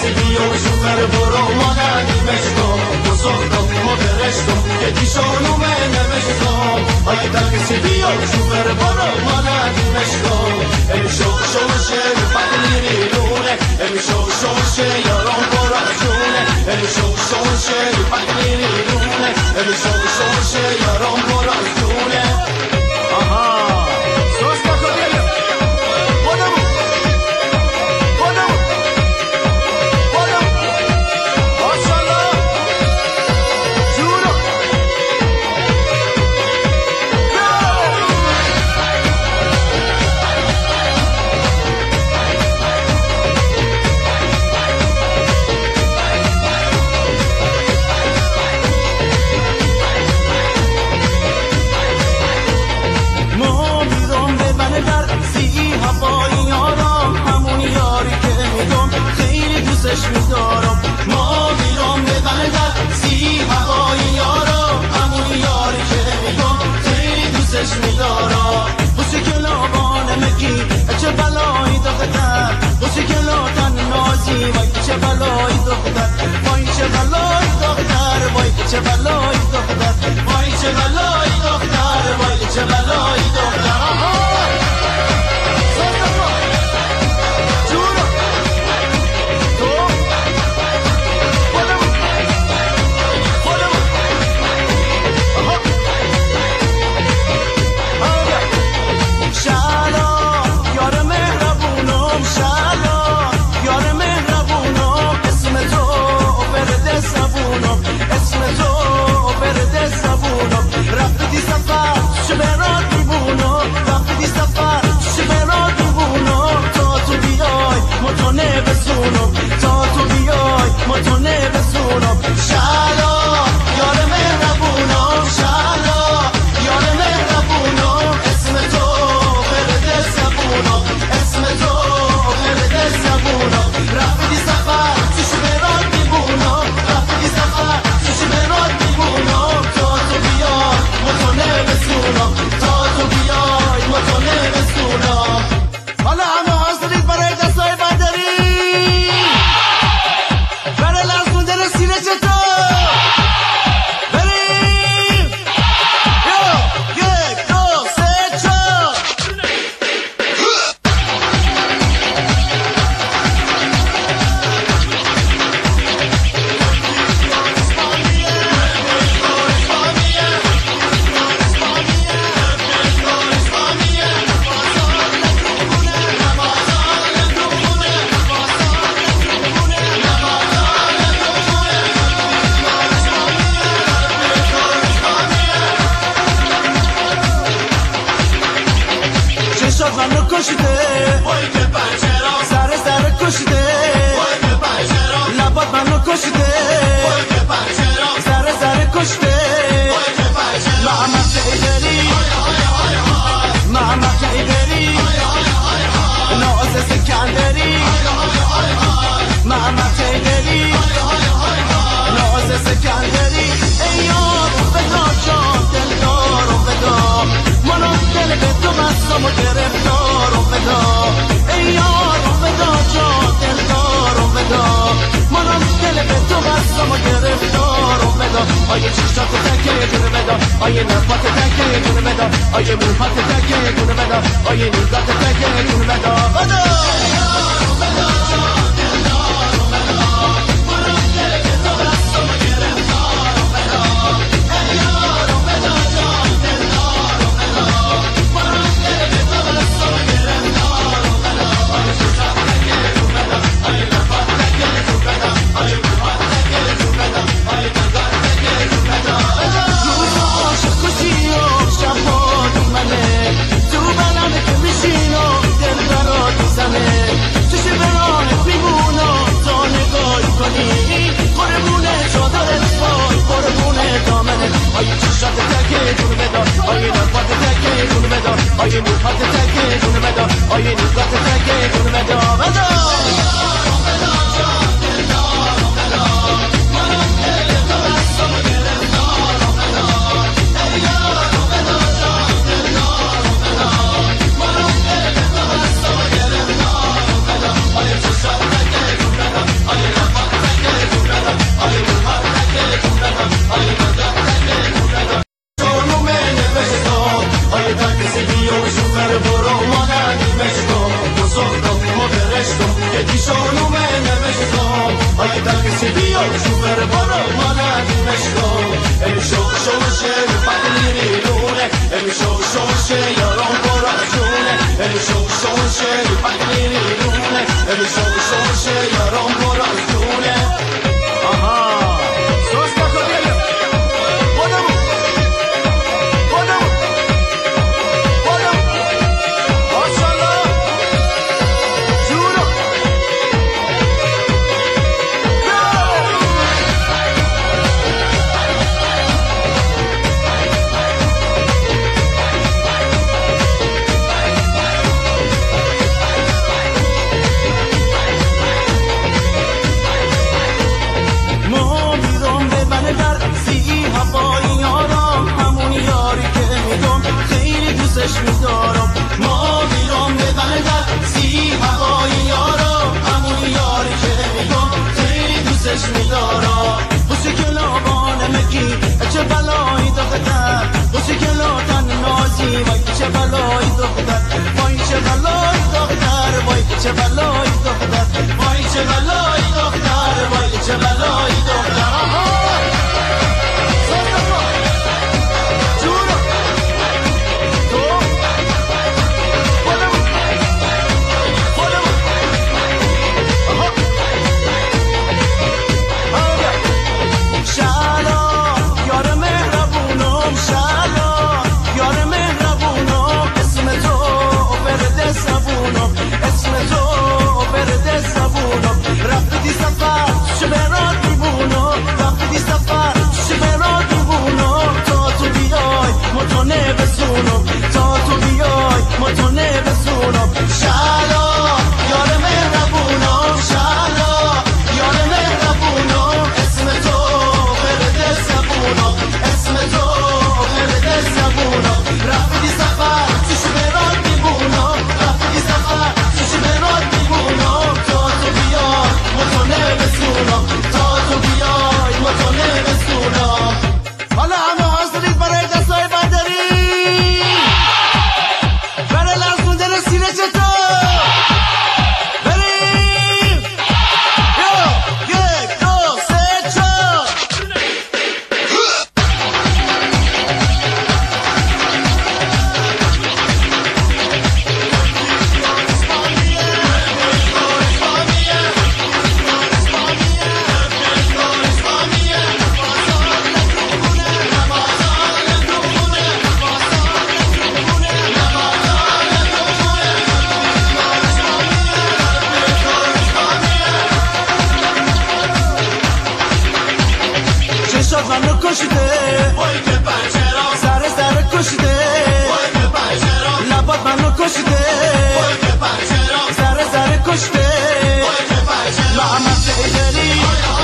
کسی بیو شوفر برو مانندیمش کن بزرگم ما برشتم که دیشانومه نوشتم های در کسی بیو شوفر برو مانندیمش کن ام شوشه بقیری لونه ام شوشه یارم برا جونه ام شوشه بقیری لونه ام شوشه یارم برا جونه آها سوز نکنیم میدارم ما میرم به بندر سی هوای یارم همون یاری که میگم خیلی دوستش میدارم بوسی کلابان مکی چه بلایی دختر بوسی کلابان نازی وای چه بلایی دختر وای چه بلایی دختر وای چه بلایی دختر وای چه بلایی دختر وای چه بلایی دختر آیه چشات تکه دونه بدا آیه نفات تکه دونه بدا آیه موهات تکه دونه بدا آیه نیزات تکه دونه بدا بدا آیه موهات تکه دونه بدا آیه نیزات تکه دونه بدا بدا I شوفر برو ماند مشکو ای شو شوشه پاکنی لونه ای شو شوشه یارم برو جونه ای شو شوشه پاکنی لونه ای شو شوشه یارم برو جونه آها سوست کنیم خودم ماشاءالله جونو میدارم ما میرم به بندر سی هوای یارم همون یاری که میگم خیلی دوستش میدارم بوسی که لابانه مگی چه بلایی دختر بوسی که لاتن نازی وای چه بلایی دختر وای چه بلایی دختر وای چه بلایی دختر وای چه بلایی دختر وای چه بلایی دختر منو کشیده وای که پنجرا سر کشیده وای که پنجرا لبات منو کشیده وای که پنجرا سر کشیده وای که پنجرا محمد ایدری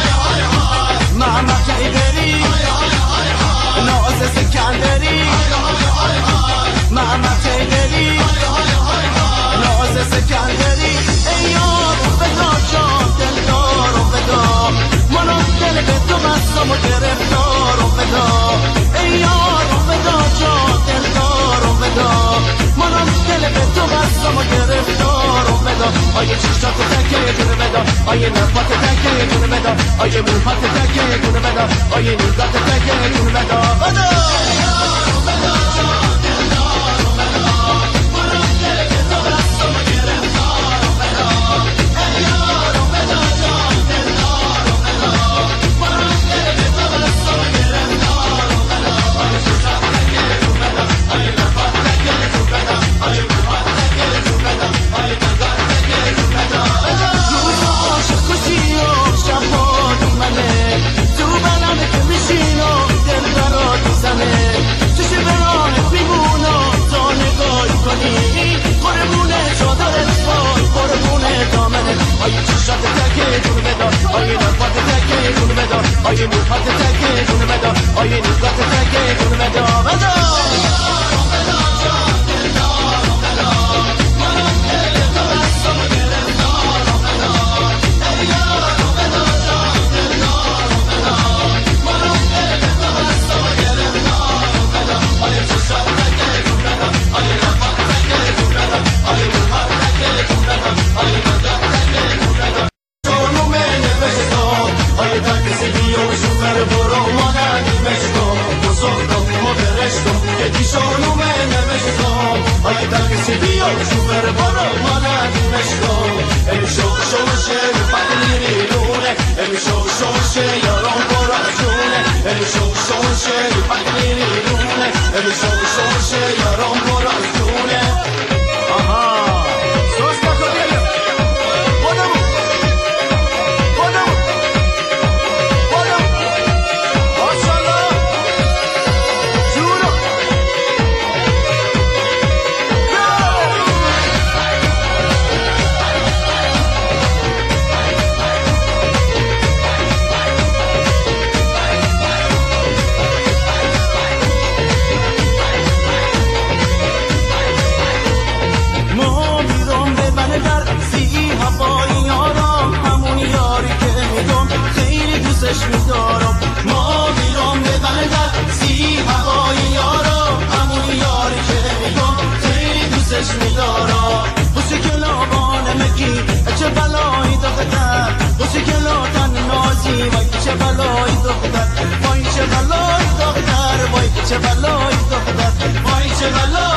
محمد ایدری ناز سکندری محمد ایدری ناز سکندری ای یار بدا جان دلدارو بدا منو دل به تو بستم و گرفتارو بدا ای یارو بدا جان دلدارو بدا منو دل به تو بستم و گرفتارو بدا آیه چشات تکه دونه بدا آیه نفات تکه دونه بدا آیه موهات تکه دونه بدا آیه نیزات تکه دونه بدا بدا یارو بدا جان دلدارو بدا منو دل به تو بستم و گرفتارو بدا ای یارو بدا جان دلدارو بدا منو دل به تو بستم و گرفتارو بدا آیه چشات تکه دونه بدا آیه نفات تکه دونه بدا آیه موهات تکه دونه بدا آیه نیزات تکه دونه بدا روزا عاشق کشی و شب‌ها منه تو بلنده که میشین و دل برات میزنه چشم برانه میمونه تا نگاهی کنی قربونه چادرت وای قربونه دامنه آیه چشات تکه دونه بدا آیه نفات تکه دونه بدا آیه موهات تکه دونه بدا آیه نیزات تکه دونه بدا بدا Ay, های درگسی بیا شوفر برو مانه دونشکو امی شوق شوشه فقلی ریلونه امی شوق شوشه یاران برا جونه امی شوق شوشه فقلی ریلونه امی شوق شوشه یاران برا جونه آها سوز نکن بیا بودم ماشالله جونو میدارم ما میرم به بندر سی هوای یارم همون یاری که میگم خیلی دوستش میدارم بسی که لابانه مکی چه بلایی دختر بسی که لاتن نازی وای چه بلایی دختر وای چه بلایی دختر وای چه بلایی دختر وای چه بلایی